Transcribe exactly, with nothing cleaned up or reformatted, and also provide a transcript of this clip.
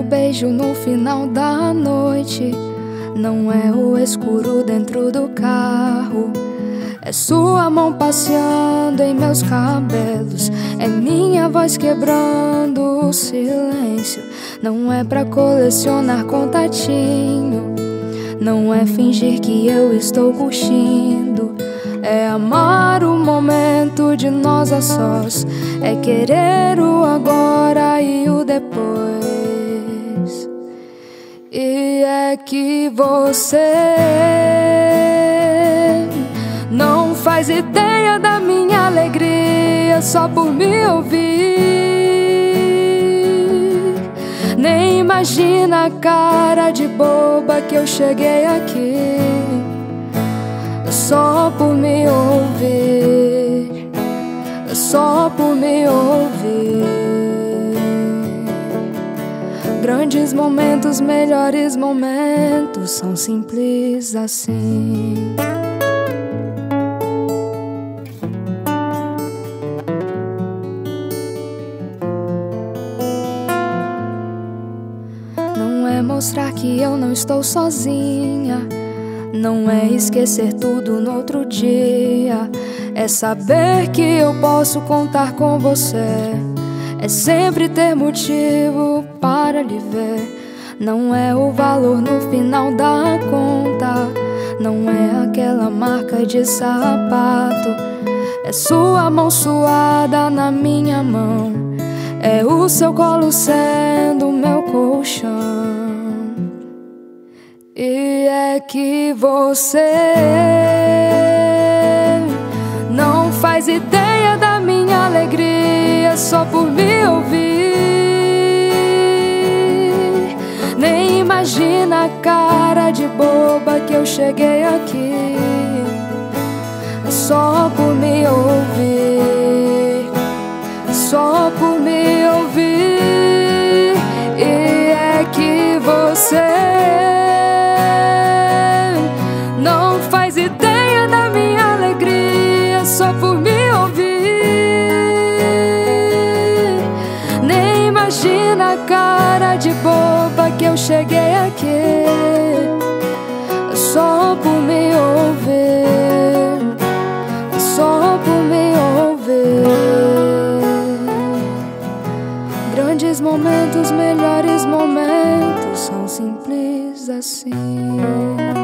beijo no final da noite. Não é o escuro dentro do carro, é sua mão passeando em meus cabelos, é minha voz quebrando o silêncio. Não é pra colecionar contatinho, não é fingir que eu estou curtindo, é amar o momento de nós a sós, é querer o agora e o depois. E é que você não faz ideia da minha alegria só por me ouvir. Nem imagina a cara de boba que eu cheguei aqui só por me ouvir, só por me ouvir. Grandes momentos, melhores momentos são simples assim. Não é mostrar que eu não estou sozinha, não é esquecer tudo no outro dia, é saber que eu posso contar com você, é sempre ter motivo para lhe ver. Não é o valor no final da conta, não é aquela marca de sapato, é sua mão suada na minha mão, é o seu colo sendo meu colchão. E é que você não faz ideia da minha alegria só por me ouvir. Nem imagina a cara de boba que eu cheguei aqui só por me ouvir, só por me ouvir. E é que você não faz ideia da minha alegria só por me ouvir. Nem imagina a cara de boba que eu cheguei aqui só por me ouvir, só por me ouvir. Grandes momentos, melhores momentos são simples assim.